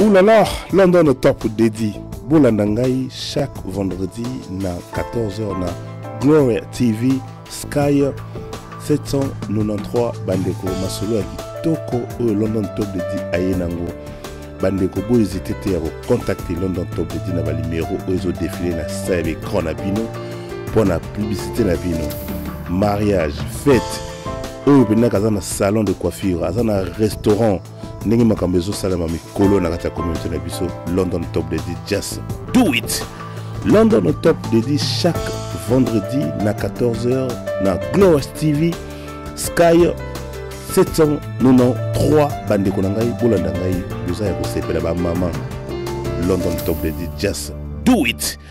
Oulala, London Top dédié. Boulandangai chaque vendredi na 14h na Gloria TV Sky 793 bandeko masolo ya kitoko oyo London Top dédié ayenango bandeko bo hésiter te à contacter London Top dédié na ba numéro oyo défilé na sa écran na bino pour la publicité na bino mariage fête oyo benaka na salon de coiffure azana restaurant ndenge makambo ezosala mikolo na kati ya communauté na biso London Top dédié just do it. London Top dédié chaque vendredi na 14h na Gloria TV Sky 793 bandeko na ngai bolanda ngai boza ya kosepela ba mama London Top dédié just do it.